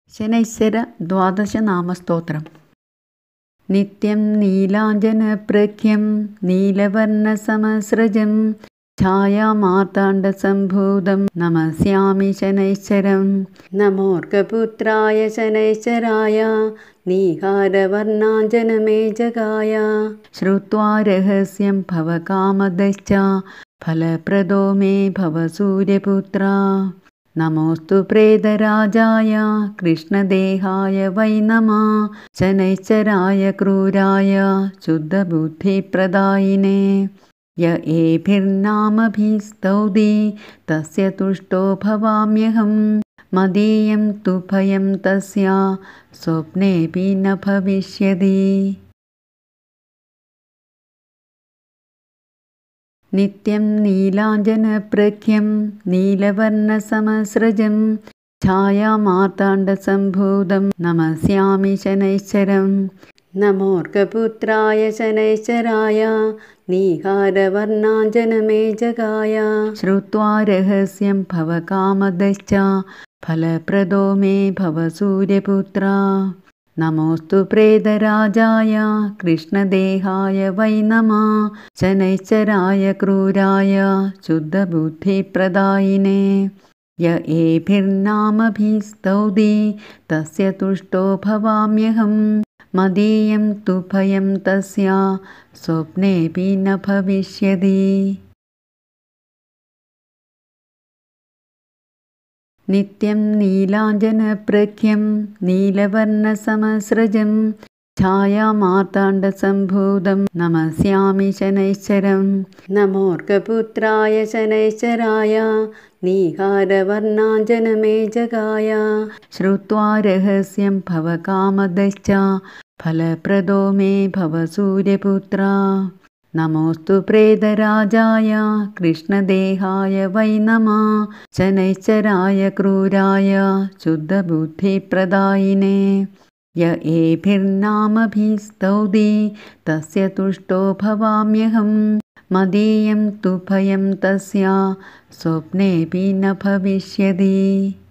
ശനൈശ്വര ദ്വാദശനാമസ്തോത്രം. നിത്യം നീലാഞ്ജനപ്രഖ്യം നീലവർണ്ണസമസ്രജം ഛായാമാർത്താണ്ഡസംഭൂതം നമസ്യാമി ശനൈശ്വരം. നമോർകപുത്രായ ശനൈശ്വരായ നീഹാരവർണ്ണാഞ്ജനമേജകായ ശ്രുത്വാ രഹസ്യം ഭവകാമദശ്ച ഫലപ്രദോ മേ ഭവ സൂര്യപുത്ര. നമോസ്തു പ്രേതരാജായ കൃഷ്ണദേഹായ വൈ നമഃ ശനൈശ്വരായ ക്രൂരായ ശുദ്ധബുദ്ധിപ്രദായിനേ. യ ഏഭിർനാമഭിസ്തൗതി തസ്യ തുഷ്ടോ ഭവാമ്യഹം. മദീയം തു ഭയം തസ്യ സ്വപ്നേപി ന ഭവിഷ്യതി. നിത്യം നീലാഞ്ജനപ്രഖ്യം നീലവർണ്ണസമസ്രജം ഛായാമാർത്താണ്ഡസംഭൂതം നമസ്യാമി ശനൈശ്വരം. നമോർകപുത്രായ ശനൈശ്വരായ നീഹാരവർണ്ണാഞ്ജനമേജകായ ശ്രുത്വാ രഹസ്യം ഭവകാമദശ്ച ഫലപ്രദോ മേ ഭവ സൂര്യപുത്ര. നമോസ്തു പ്രേതരാജായ കൃഷ്ണദേഹായ വൈ നമഃ ശനൈശ്വരായ ക്രൂരായ ശുദ്ധബുദ്ധിപ്രദായിനേ. യ ഏഭിർനാമഭിസ്തൗതി തസ്യ തുഷ്ടോ ഭവാമ്യഹം. മദീയം തു ഭയം തസ്യ സ്വപ്നേപി ന ഭവിഷ്യതി. നിത്യം നീലാഞ്ജനപ്രഖ്യം നീലവർണ്ണസമസ്രജം ഛായാമാർത്താണ്ഡസംഭൂതം നമസ്യാമി ശനൈശ്വരം. നമോർകപുത്രായ ശനൈശ്വരായ നീഹാരവർണ്ണാഞ്ജനമേജകായ ശ്രുത്വാ രഹസ്യം ഭവകാമദശ്ച ഫലപ്രദോ മേ ഭവ സൂര്യപുത്ര. നമോസ്തു പ്രേതരാജായ കൃഷ്ണദേഹായ വൈ നമഃ ശനൈശ്വരായ ക്രൂരായ ശുദ്ധബുദ്ധിപ്രദായിനേ. യ ഏഭിർനാമഭിസ്തൗതി തസ്യ തുഷ്ടോ ഭവാമ്യഹം. മദീയം തു ഭയം തസ്യ സ്വപ്നേപി ന ഭവിഷ്യതി.